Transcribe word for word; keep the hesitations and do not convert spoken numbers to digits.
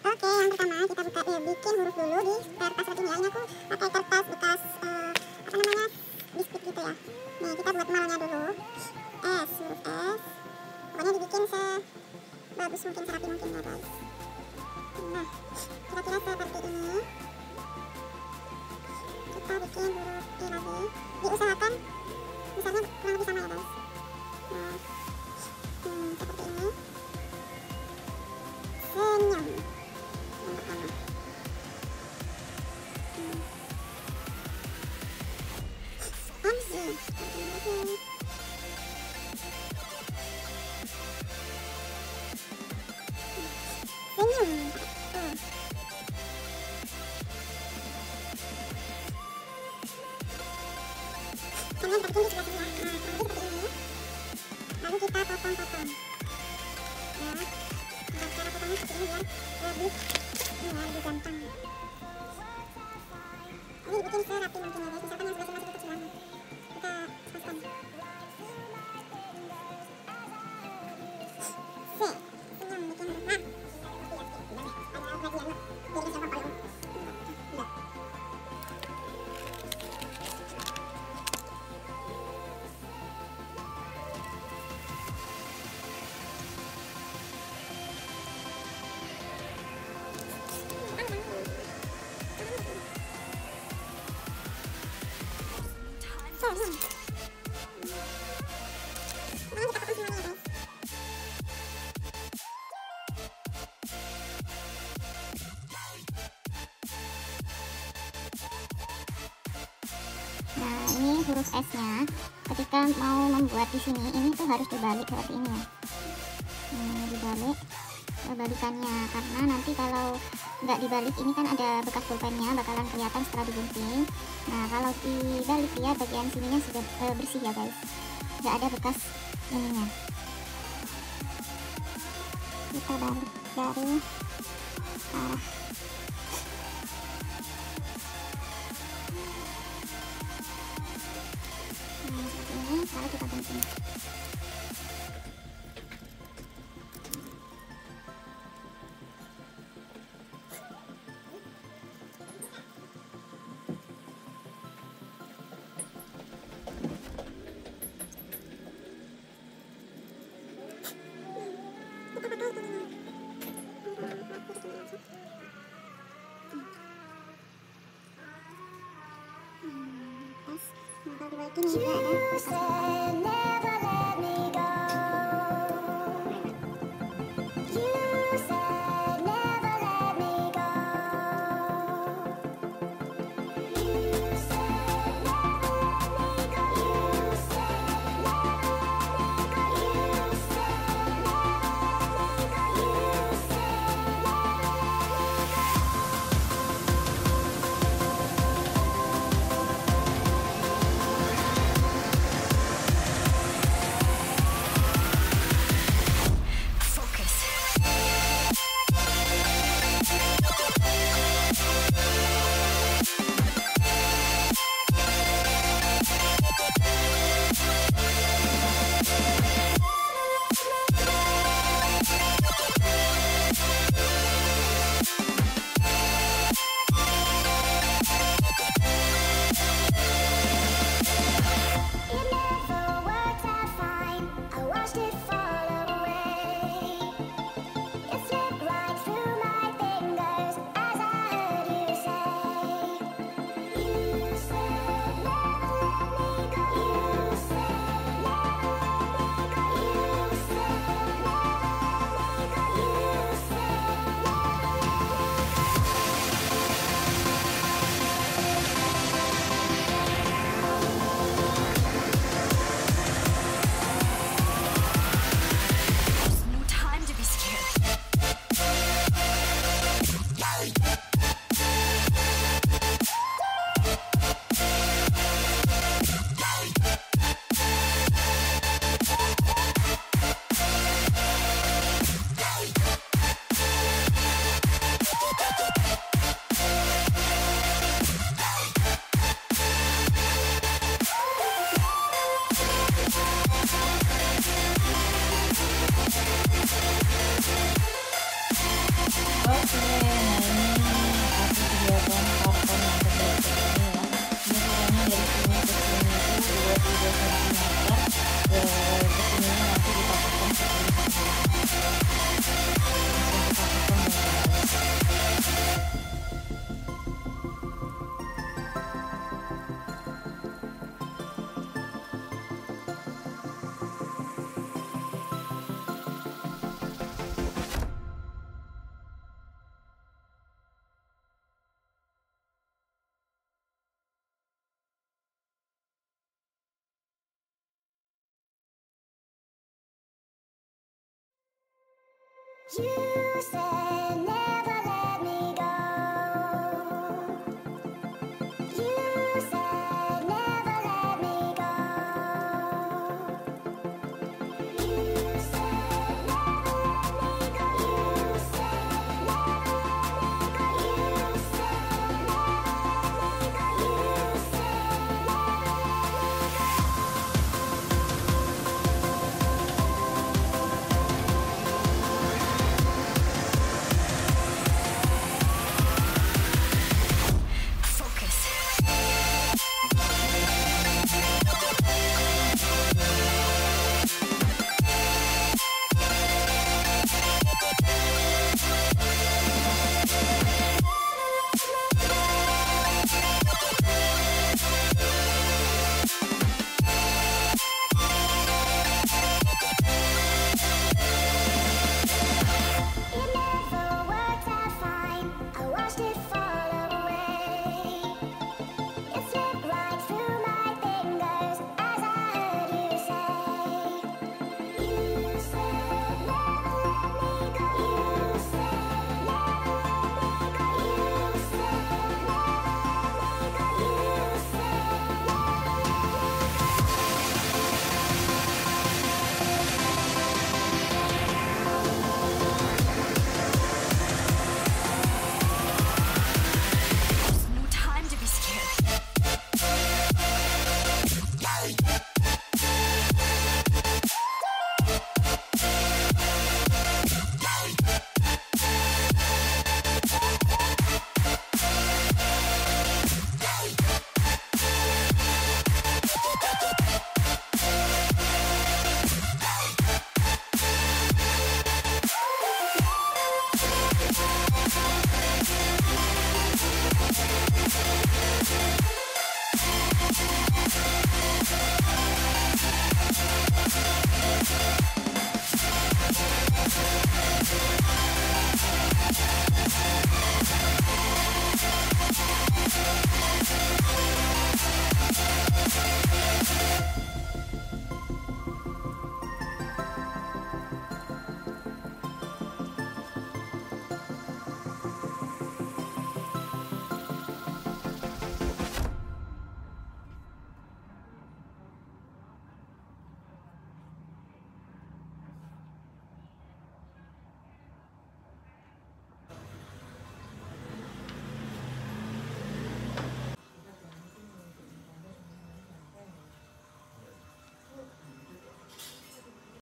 Oke, yang pertama kita buka ya, bikin huruf dulu di kertas seperti ini ya. Ini aku pakai kertas bekas uh, apa namanya biskuit gitu ya. Nih kita buat malnya dulu. S, huruf S. Pokoknya dibikin sebagus mungkin, serapi mungkin ya guys. Nah, kira-kira seperti ini. Kita bikin huruf I lagi. Diusahakan besarnya kurang lebih sama ya guys. Nah, hmm, seperti ini. Senyum. Yang pertama. Hmm. M Z. Senyum. Tuh. Kalian bikin di sebelah sini ya. Nah, kurang lebih seperti ini. Lalu kita potong-potong. Ya. Nah, cara potongnya seperti ini biar lebih ini ya, lebih gampang. Ini dibikin serapi mungkin ya guys. Misalkan yang sebelah sini masih kecilan, kita paskan. C, senyum bikin huruf. Nah, ada lagi ya, biar bisa gampang kalau enggak. Senyum. Nah, kita potong semuanya guys. Nah, ini huruf S-nya. Ketika mau membuat di sini, ini tuh harus dibalik seperti ini ya. Ini dibalik kebalikannya, karena nanti kalau nggak dibalik ini kan ada bekas pulpennya bakalan kelihatan setelah digunting. Nah, kalau dibalik dia bagian sininya sudah e, bersih ya guys, nggak ada bekas ininya. Kita balik dari arah nah, seperti ini, lalu kita gunting. Bakal dibalikin juga ada bekas pulpen. You say